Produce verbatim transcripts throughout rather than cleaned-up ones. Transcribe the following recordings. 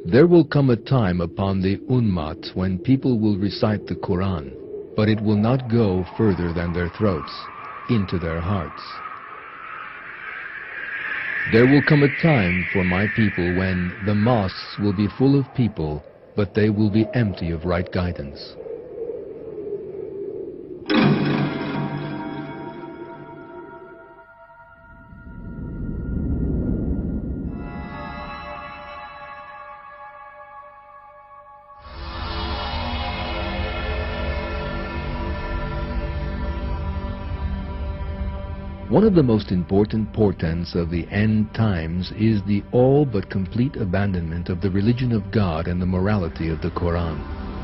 There will come a time upon the Ummat when people will recite the Quran, but it will not go further than their throats, into their hearts. There will come a time for my people when the mosques will be full of people, but they will be empty of right guidance. One of the most important portents of the end times is the all but complete abandonment of the religion of God and the morality of the Quran.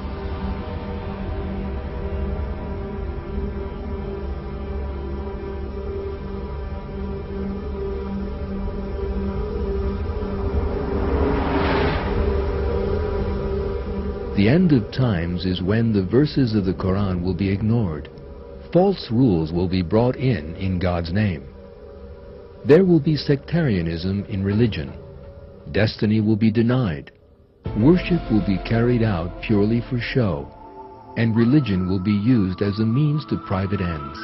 The end of times is when the verses of the Quran will be ignored. False rules will be brought in in God's name. There will be sectarianism in religion. Destiny will be denied. Worship will be carried out purely for show, and religion will be used as a means to private ends.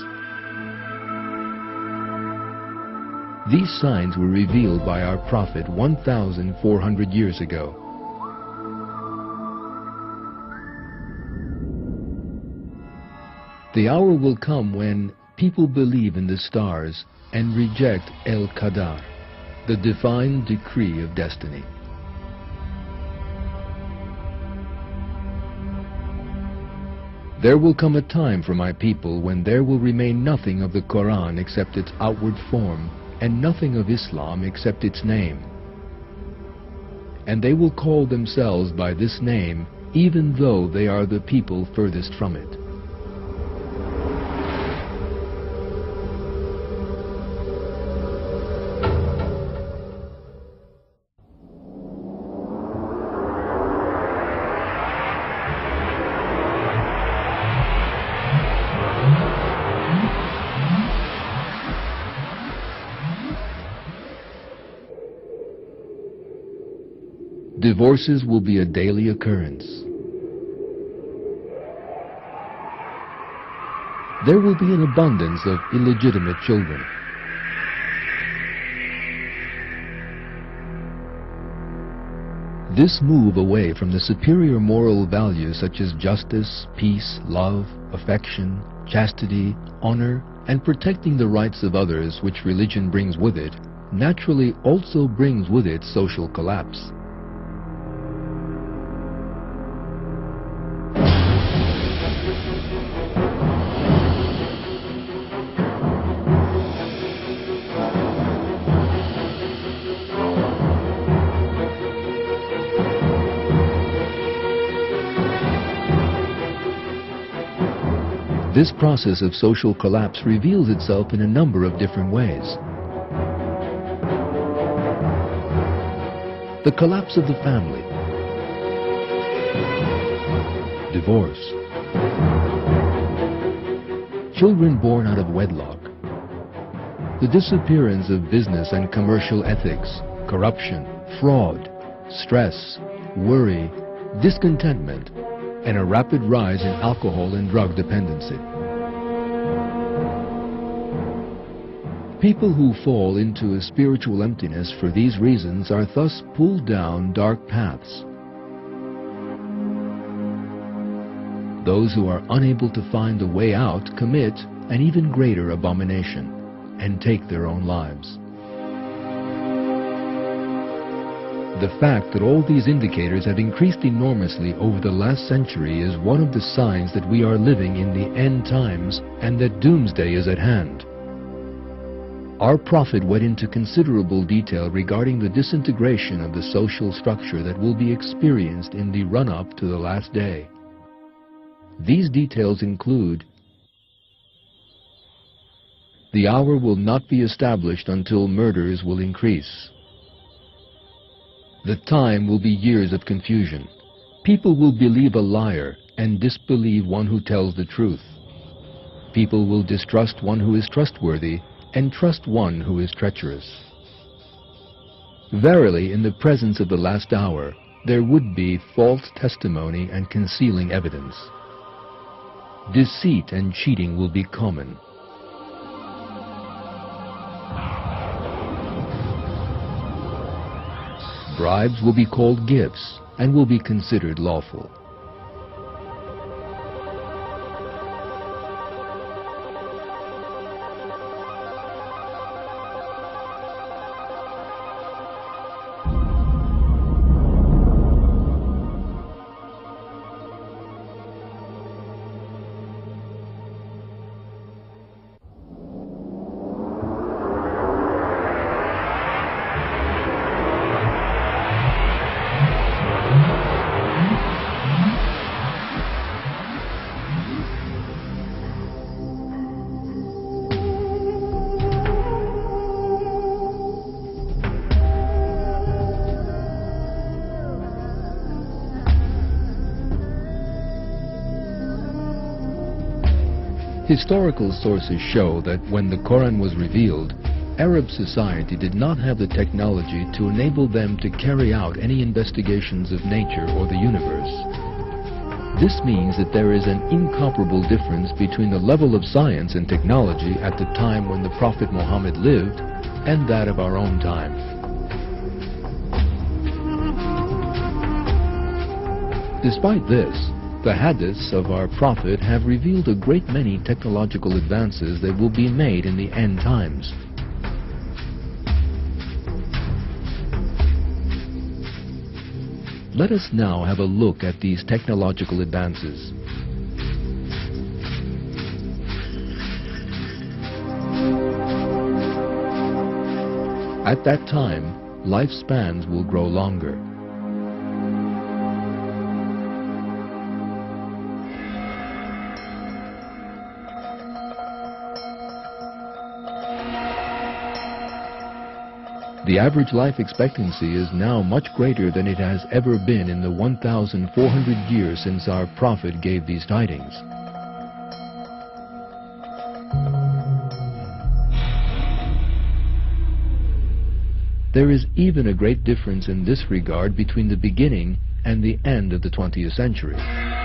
These signs were revealed by our Prophet one thousand four hundred years ago. The hour will come when people believe in the stars and reject El-Qadar, the divine decree of destiny. There will come a time for my people when there will remain nothing of the Quran except its outward form, and nothing of Islam except its name. And they will call themselves by this name, even though they are the people furthest from it. Divorces will be a daily occurrence. There will be an abundance of illegitimate children. This move away from the superior moral values such as justice, peace, love, affection, chastity, honor, and protecting the rights of others which religion brings with it, naturally also brings with it social collapse. This process of social collapse reveals itself in a number of different ways. The collapse of the family, divorce, children born out of wedlock, the disappearance of business and commercial ethics, corruption, fraud, stress, worry, discontentment, and a rapid rise in alcohol and drug dependency. People who fall into a spiritual emptiness for these reasons are thus pulled down dark paths. Those who are unable to find a way out commit an even greater abomination and take their own lives. The fact that all these indicators have increased enormously over the last century is one of the signs that we are living in the end times and that doomsday is at hand. Our Prophet went into considerable detail regarding the disintegration of the social structure that will be experienced in the run-up to the last day. These details include: the hour will not be established until murders will increase. The time will be years of confusion. People will believe a liar and disbelieve one who tells the truth. People will distrust one who is trustworthy and trust one who is treacherous. Verily, in the presence of the last hour, there would be false testimony and concealing evidence. Deceit and cheating will be common. Bribes will be called gifts and will be considered lawful. Historical sources show that when the Quran was revealed, Arab society did not have the technology to enable them to carry out any investigations of nature or the universe. This means that there is an incomparable difference between the level of science and technology at the time when the Prophet Muhammad lived and that of our own time. Despite this, the hadiths of our Prophet have revealed a great many technological advances that will be made in the end times. Let us now have a look at these technological advances. At that time, lifespans will grow longer. The average life expectancy is now much greater than it has ever been in the one thousand four hundred years since our Prophet gave these tidings. There is even a great difference in this regard between the beginning and the end of the twentieth century.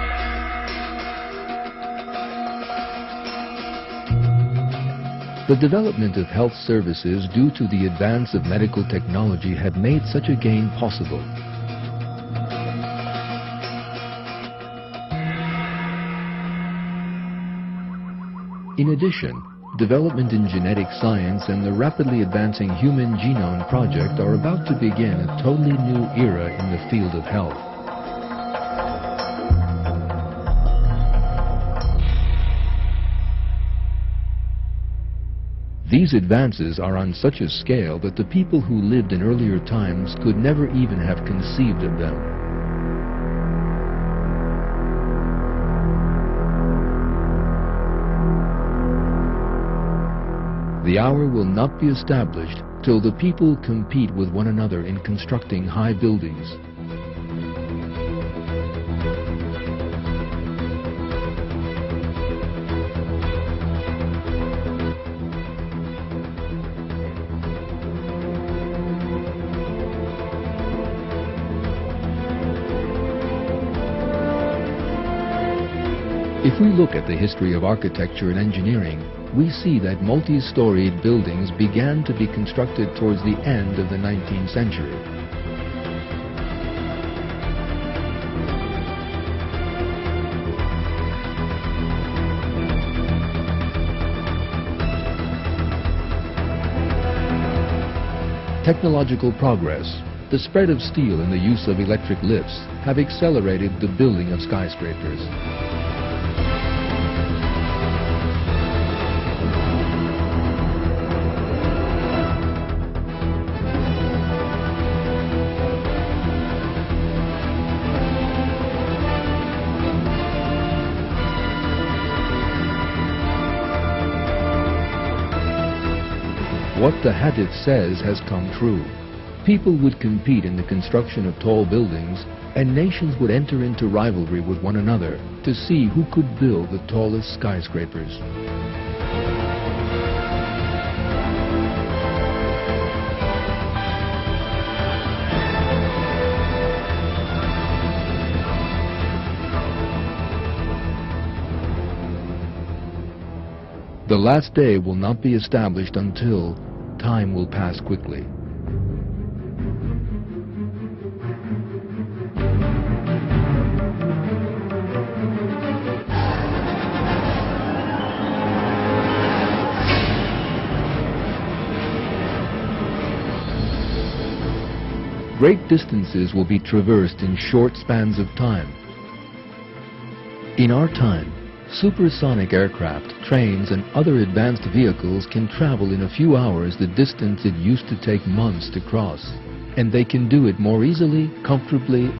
The development of health services due to the advance of medical technology have made such a gain possible. In addition, development in genetic science and the rapidly advancing Human Genome Project are about to begin a totally new era in the field of health. These advances are on such a scale that the people who lived in earlier times could never even have conceived of them. The hour will not be established till the people compete with one another in constructing high buildings. If we look at the history of architecture and engineering, we see that multi-storied buildings began to be constructed towards the end of the nineteenth century. Technological progress, the spread of steel and the use of electric lifts have accelerated the building of skyscrapers. What the hadith says has come true. People would compete in the construction of tall buildings, and nations would enter into rivalry with one another to see who could build the tallest skyscrapers. The last day will not be established until time will pass quickly. Great distances will be traversed in short spans of time. In our time, supersonic aircraft, trains, and other advanced vehicles can travel in a few hours the distance it used to take months to cross. And they can do it more easily, comfortably,